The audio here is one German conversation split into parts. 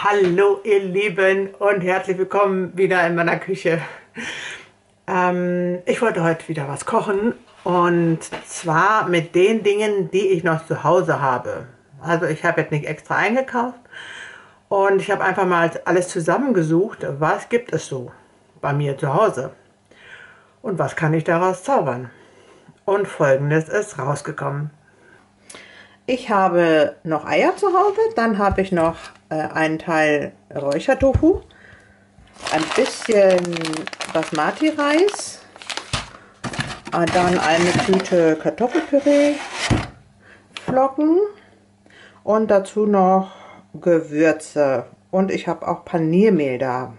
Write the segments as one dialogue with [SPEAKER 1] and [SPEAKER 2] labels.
[SPEAKER 1] Hallo ihr Lieben und herzlich willkommen wieder in meiner Küche. Ich wollte heute wieder was kochen und zwar mit den Dingen, die ich noch zu Hause habe. Also ich habe jetzt nicht extra eingekauft und ich habe einfach mal alles zusammengesucht, was gibt es so bei mir zu Hause und was kann ich daraus zaubern. Und Folgendes ist rausgekommen. Ich habe noch Eier zu Hause, dann habe ich noch einen Teil Räuchertofu, ein bisschen Basmati-Reis, dann eine Tüte Kartoffelpüree, Flocken und dazu noch Gewürze. Und ich habe auch Paniermehl da.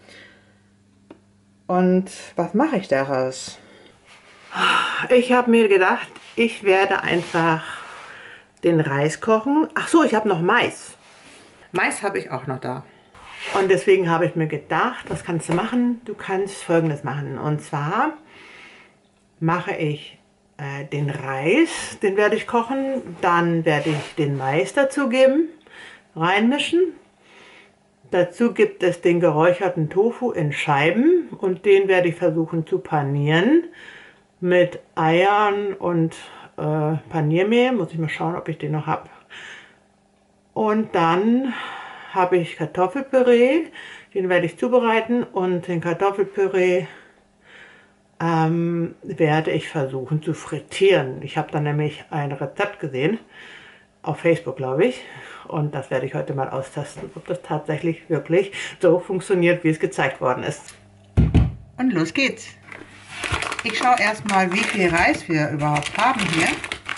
[SPEAKER 1] Und was mache ich daraus? Ich habe mir gedacht, ich werde einfach den Reis kochen. Ach so, ich habe noch Mais. Mais habe ich auch noch da. Und deswegen habe ich mir gedacht, was kannst du machen? Du kannst Folgendes machen. Und zwar mache ich den Reis, den werde ich kochen. Dann werde ich den Mais dazugeben, reinmischen. Dazu gibt es den geräucherten Tofu in Scheiben und den werde ich versuchen zu panieren mit Eiern und Paniermehl. Muss ich mal schauen, ob ich den noch habe. Und dann habe ich Kartoffelpüree, den werde ich zubereiten und den Kartoffelpüree werde ich versuchen zu frittieren. Ich habe dann nämlich ein Rezept gesehen, auf Facebook glaube ich, und das werde ich heute mal austesten, ob das tatsächlich wirklich so funktioniert, wie es gezeigt worden ist. Und los geht's! Ich schaue erstmal, wie viel Reis wir überhaupt haben hier.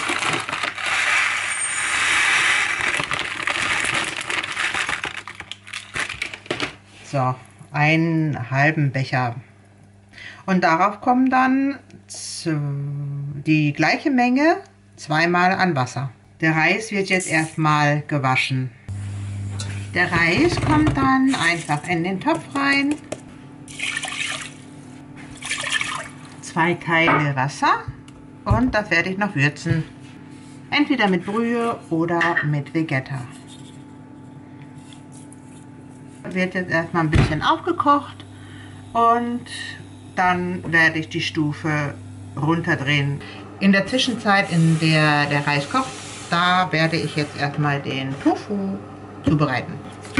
[SPEAKER 1] So, einen halben Becher. Und darauf kommen dann die gleiche Menge zweimal an Wasser. Der Reis wird jetzt erstmal gewaschen. Der Reis kommt dann einfach in den Topf rein. 2 Teile Wasser und das werde ich noch würzen. Entweder mit Brühe oder mit Vegetta. Wird jetzt erstmal ein bisschen aufgekocht und dann werde ich die Stufe runterdrehen. In der Zwischenzeit, in der der Reis kocht, da werde ich jetzt erstmal den Tofu zubereiten.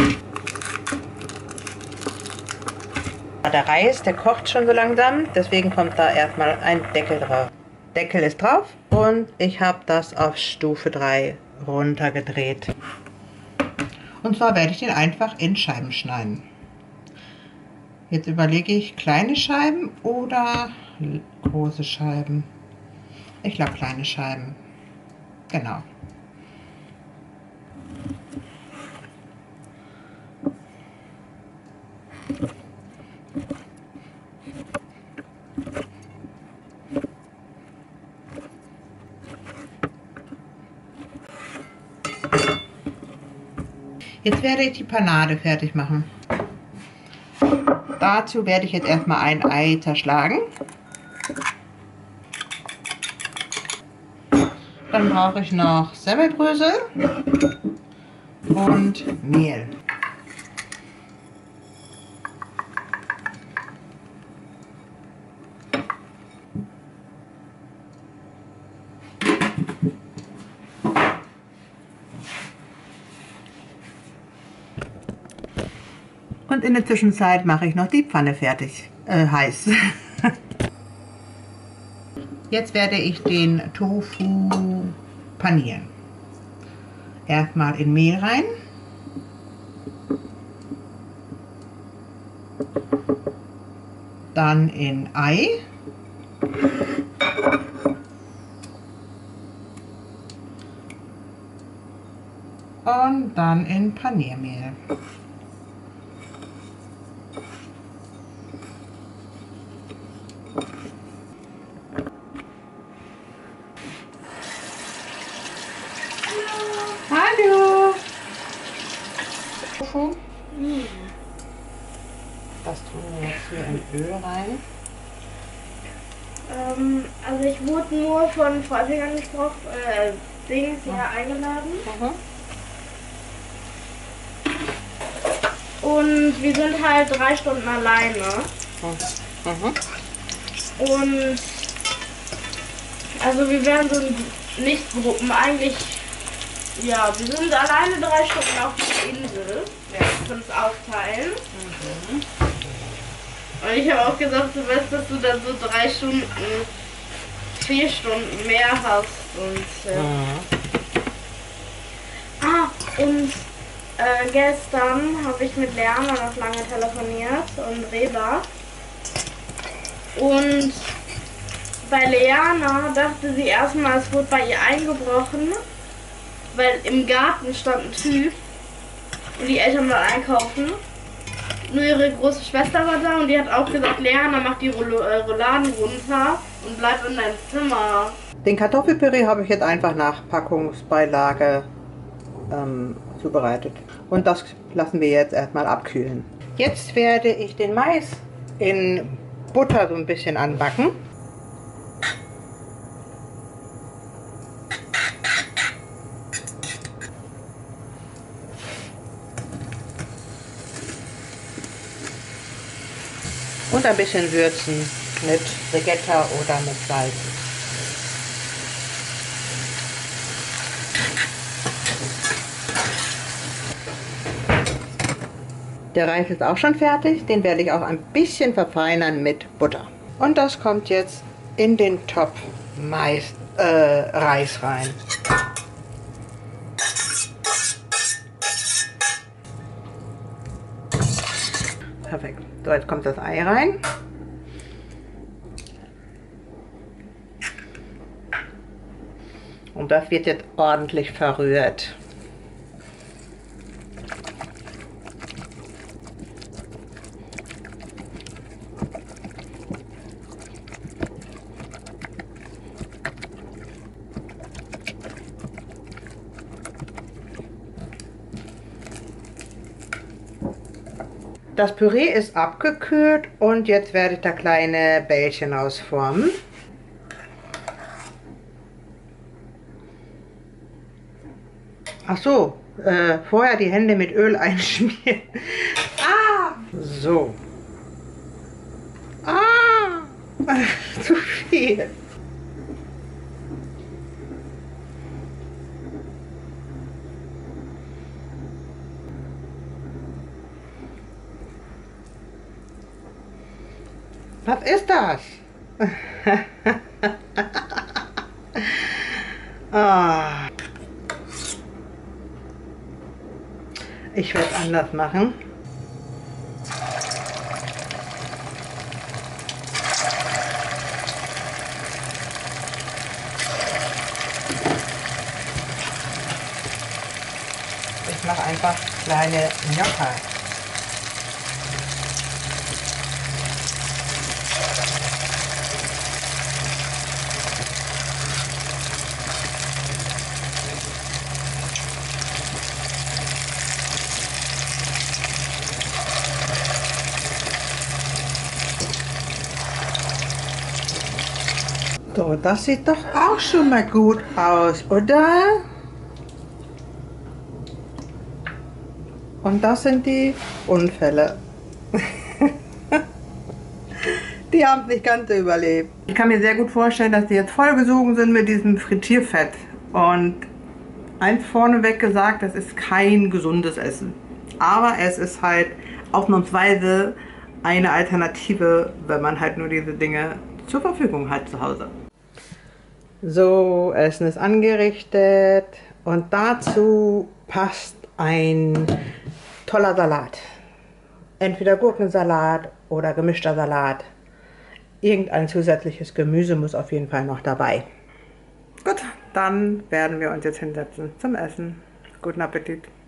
[SPEAKER 1] Der Reis, der kocht schon so langsam, deswegen kommt da erstmal ein Deckel drauf. Deckel ist drauf und ich habe das auf Stufe 3 runtergedreht. Und zwar werde ich den einfach in Scheiben schneiden. Jetzt überlege ich, kleine Scheiben oder große Scheiben. Ich glaube kleine Scheiben. Genau. Jetzt werde ich die Panade fertig machen. Dazu werde ich jetzt erstmal ein Ei zerschlagen. Dann brauche ich noch Semmelbrösel und Mehl. Und in der Zwischenzeit mache ich noch die Pfanne fertig, heiß. Jetzt werde ich den Tofu panieren. Erstmal in Mehl rein. Dann in Ei. Und dann in Paniermehl. Hallo! Tofu. Das tun wir jetzt hier in Öl rein.
[SPEAKER 2] Also ich wurde nur von Vorgängern gesprochen, Dings hier eingeladen. Und wir sind halt 3 Stunden alleine. Und also wir werden so nicht Gruppen, eigentlich, ja, wir sind alleine 3 Stunden auf der Insel. Wir können uns aufteilen. Und ich habe auch gesagt, du weißt, dass du dann so 3 Stunden, 4 Stunden mehr hast. Und und gestern habe ich mit Lerner noch lange telefoniert und Reba. Und bei Leana dachte sie erstmal, es wurde bei ihr eingebrochen, weil im Garten stand ein Typ und die Eltern waren einkaufen. Nur ihre große Schwester war da und die hat auch gesagt, Leana, mach die Rouladen runter und bleib in deinem Zimmer.
[SPEAKER 1] Den Kartoffelpüree habe ich jetzt einfach nach Packungsbeilage zubereitet. Und das lassen wir jetzt erstmal abkühlen. Jetzt werde ich den Mais in Butter so ein bisschen anbacken. Und ein bisschen würzen mit Regetta oder mit Salz. Der Reis ist auch schon fertig, den werde ich auch ein bisschen verfeinern mit Butter. Und das kommt jetzt in den Topf Reis rein. Perfekt. So, jetzt kommt das Ei rein. Und das wird jetzt ordentlich verrührt. Das Püree ist abgekühlt und jetzt werde ich da kleine Bällchen ausformen. Ach so, vorher die Hände mit Öl einschmieren. So. Zu viel. Was ist das? Ich werde es anders machen. Ich mache einfach kleine Gnocca. So, das sieht doch auch schon mal gut aus, oder? Und das sind die Unfälle. Die haben es nicht ganz überlebt. Ich kann mir sehr gut vorstellen, dass die jetzt vollgesogen sind mit diesem Frittierfett. Und eins vorneweg gesagt, das ist kein gesundes Essen. Aber es ist halt ausnahmsweise eine Alternative, wenn man halt nur diese Dinge zur Verfügung hat zu Hause. So, Essen ist angerichtet und dazu passt ein toller Salat. Entweder Gurkensalat oder gemischter Salat. Irgendein zusätzliches Gemüse muss auf jeden Fall noch dabei. Gut, dann werden wir uns jetzt hinsetzen zum Essen. Guten Appetit!